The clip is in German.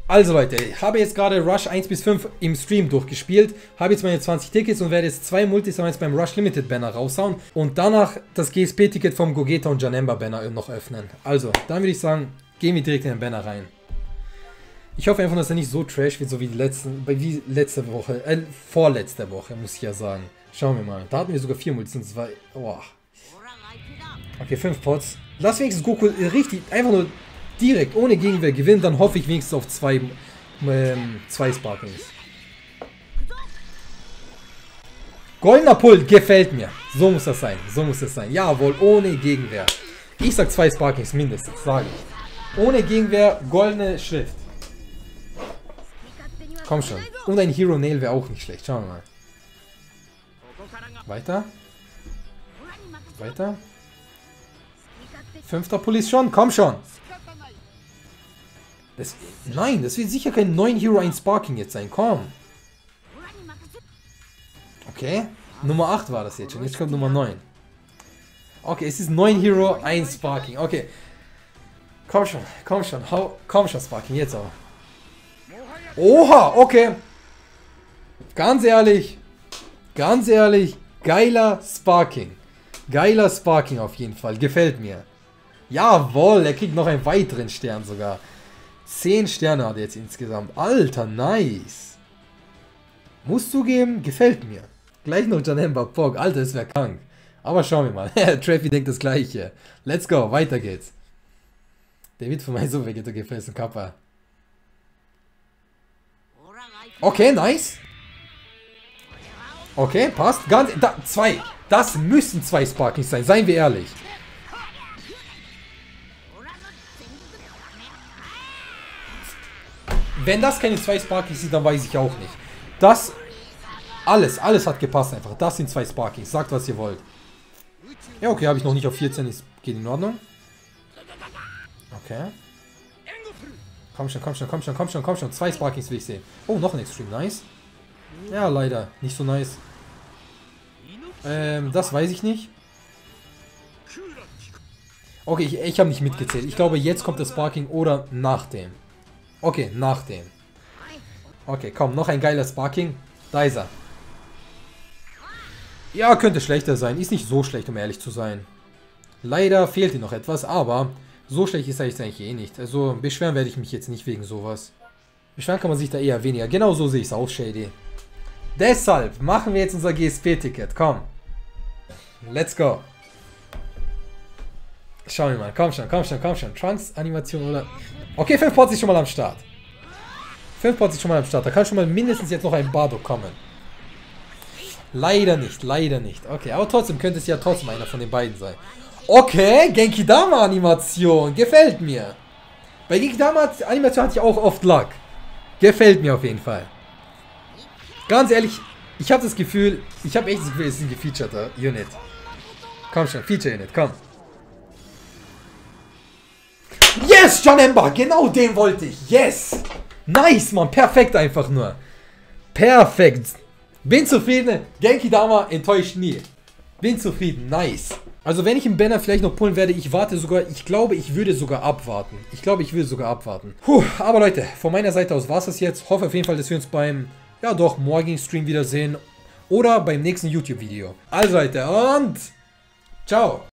Also Leute, ich habe jetzt gerade Rush 1 bis 5 im Stream durchgespielt, habe jetzt meine 20 Tickets und werde jetzt 2 Multis beim Rush Limited Banner raushauen und danach das GSP-Ticket vom Gogeta und Janemba Banner noch öffnen. Also, dann würde ich sagen, gehen wir direkt in den Banner rein. Ich hoffe einfach, dass er nicht so trash wird, so wie letzte Woche, vorletzte Woche, muss ich ja sagen. Schauen wir mal. Da hatten wir sogar 4 Multis und 2. Oh. Okay, 5 Pots. Lass wenigstens Goku richtig, einfach nur direkt, ohne Gegenwehr gewinnen, dann hoffe ich wenigstens auf 2 Sparklings. Goldener Pult, gefällt mir. So muss das sein, so muss das sein. Jawohl, ohne Gegenwehr. Ich sag 2 Sparklings mindestens, sage ich. Ohne Gegenwehr, goldene Schrift. Komm schon. Und ein Hero Nail wäre auch nicht schlecht, schauen wir mal. Weiter. Weiter. 5. Police schon, komm schon. Nein, das wird sicher kein 9 Hero 1 Sparking jetzt sein, komm. Okay, Nummer 8 war das jetzt schon, jetzt kommt Nummer 9. Okay, es ist 9 Hero 1 Sparking, okay. Komm schon, komm schon Sparking, jetzt aber. Oha, okay. Ganz ehrlich, geiler Sparking. Geiler Sparking auf jeden Fall, gefällt mir. Jawohl, er kriegt noch einen weiteren Stern sogar. 10 Sterne hat er jetzt insgesamt. Alter, nice. Muss zugeben, gefällt mir. Gleich noch Janemba Pog. Alter, das wäre krank. Aber schauen wir mal. Traffy denkt das gleiche. Let's go, weiter geht's. Der wird von meinem so Vegeta gefressen, Kappa. Okay, nice. Okay, passt. 2. Das müssen 2 Sparkings sein, seien wir ehrlich. Wenn das keine 2 Sparkings sind, dann weiß ich auch nicht. Das, alles hat gepasst einfach. Das sind 2 Sparkings. Sagt, was ihr wollt. Ja, okay, habe ich noch nicht auf 14. Geht in Ordnung. Okay. Komm schon. 2 Sparkings will ich sehen. Oh, noch ein Extreme. Nice. Ja, leider. Nicht so nice. Das weiß ich nicht. Okay, ich habe nicht mitgezählt. Ich glaube, jetzt kommt das Sparking oder nach dem. Okay, nach dem. Okay, komm, noch ein geiler Sparking. Da ist er. Ja, könnte schlechter sein. Ist nicht so schlecht, um ehrlich zu sein. Leider fehlt ihm noch etwas, aber so schlecht ist er jetzt eigentlich eh nicht. Also, beschweren werde ich mich jetzt nicht wegen sowas. Beschweren kann man sich da eher weniger. Genau so sehe ich es auch, Shady. Deshalb machen wir jetzt unser GSP-Ticket. Komm. Let's go. Schauen wir mal. Komm schon. Trunks-Animation oder... Okay, 5 Pots ist schon mal am Start. Da kann schon mal mindestens jetzt noch ein Bardock kommen. Leider nicht. Okay, aber trotzdem könnte es ja trotzdem einer von den beiden sein. Okay, Genki-Dama-Animation. Gefällt mir. Bei Genki-Dama-Animation hatte ich auch oft Luck. Gefällt mir auf jeden Fall. Ganz ehrlich, ich habe echt das Gefühl, es ist ein gefeaturter Unit. Komm schon, Feature-Unit, komm. Yes, Janemba, genau den wollte ich. Yes. Nice, Mann, perfekt einfach nur. Perfekt. Bin zufrieden. Genki-Dama enttäuscht nie. Bin zufrieden, nice. Also wenn ich im Banner vielleicht noch pullen werde, ich glaube, ich würde sogar abwarten. Puh, aber Leute, von meiner Seite aus war es das jetzt. Hoffe auf jeden Fall, dass wir uns beim, ja doch, morgigen Stream wiedersehen. Oder beim nächsten YouTube-Video. Also Leute, und ciao.